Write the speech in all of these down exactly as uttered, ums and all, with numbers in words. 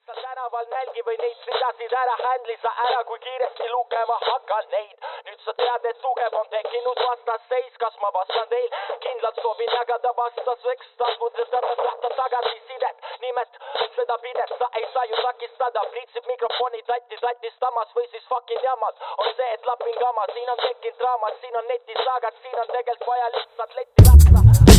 sa tänaval nälgi või neid ridasid ära händli sa ära, kui kiiresti lugema hakkan neid. Nüüd sa tead, et tugev on tekkinud vastasseis, kas ma vastan teil? Kindlalt soovin jagada vastaseks, taskudes tahta tagasisidet. Nimet seda pidet, sa ei saa ju takistada, priitsib mikrofoni tatti tatistamas või siis fucking jamad. On see, et lapin kama, siin on tekkinud draamad, siin on netisagad, siin on tegelikult vaja lihtsalt letti ratsa.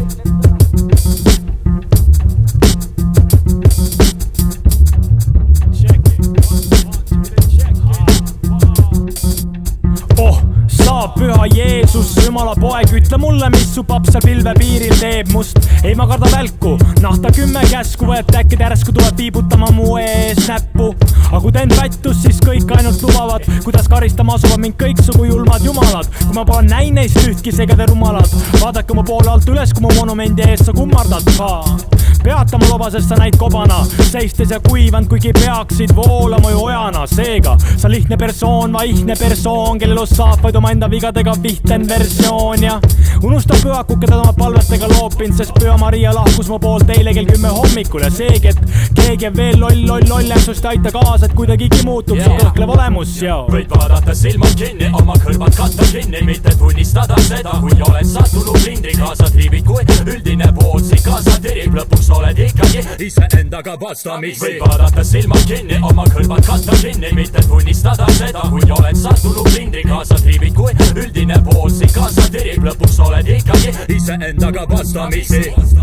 Oh, sa püha Jeesus, jumala poeg, ütle mulle, mis su papp seal pilvepiiril teeb must. Ei ma karda välku, nahta kümme käsku võet, äkki tärsku tuleb viibutama mu ees näppu. Aga kui teen pättus, siis kõik ainult lubavad, kuidas karistama asuvad mind kõiksugu julmad jumalad. Kui ma pole näin neist ühtki, seega te rumalad, vaadake mu poole alt üles, kui mu monumendi ees sa kummardad. Peata mu loba, sest sa näid kobana, seistes ja kuivand, kuigi peaksid voolama ju ojana. Seega, sa lihtne persoon, vaihne persoon, kellel os saab vaid oma enda vigadega vihten versioon ja unusta pühaku, keda oma palvetega loopinud, sest püha Maria lahkus mu poolt eile kell kümme hommikul ja seegi, et keegi on veel loll, loll, lollem, sest aita kaasa, et kuidagigi muutub yeah. Su kõhklev olemus ja võid vaadata silmad kinni, oma kõrvad katta kinni, mitte tunnistada seda, kui oled sattunud lindri, kaasa triibid, kui üldine poolsi kaasa tirib, lõpuks oled ikkagi iseendaga vastamisi. Võid vaadata silmad kinni, oma kõrvad katta kinni, mitte tunnistada seda, kui oled sattunud lindri, kaasa triibid, kui üldine poolsi kaasa tirib, lõpuks oled ikkagi iseendaga vastamisi.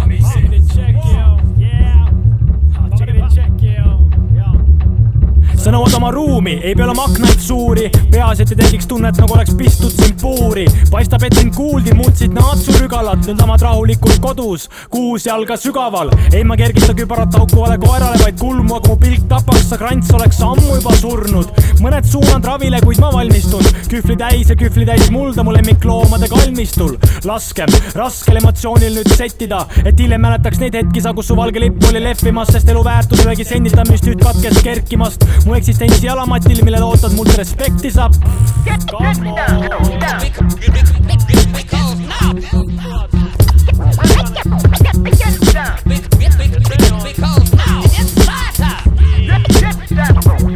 Sa nõuad oma ruumi, ei pea olema aknaid suuri, peas, et ei tekiks tunnet, nagu oleks pistud sind puuri. Paistab, et sind kuuldi, muutsid naatsu rügalat, nüüd amad rahulikult kodus, kuus jalga sügaval. Ei ma kergita kübarat haukuvale koerale, vaid kulmu, aga mu pilk tapaks, sa krants oleks ammu juba surnud. Mõned suunad ravile, kuid ma valmistun, kühvli täis ja kühvli täis mulda mu lemmikloomade kalmistul. Laskem, raskel emotsioonil nüüd settida, et hiljem mäletaks neid hetki sa, kus su valge lipp oli lehvimas, sest elu väärtus ülegi senditamist nüüd katkes kerkimast. Mu eksistentsi alamatil, mille lootad mult respekti saab.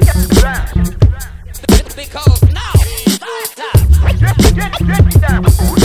Because now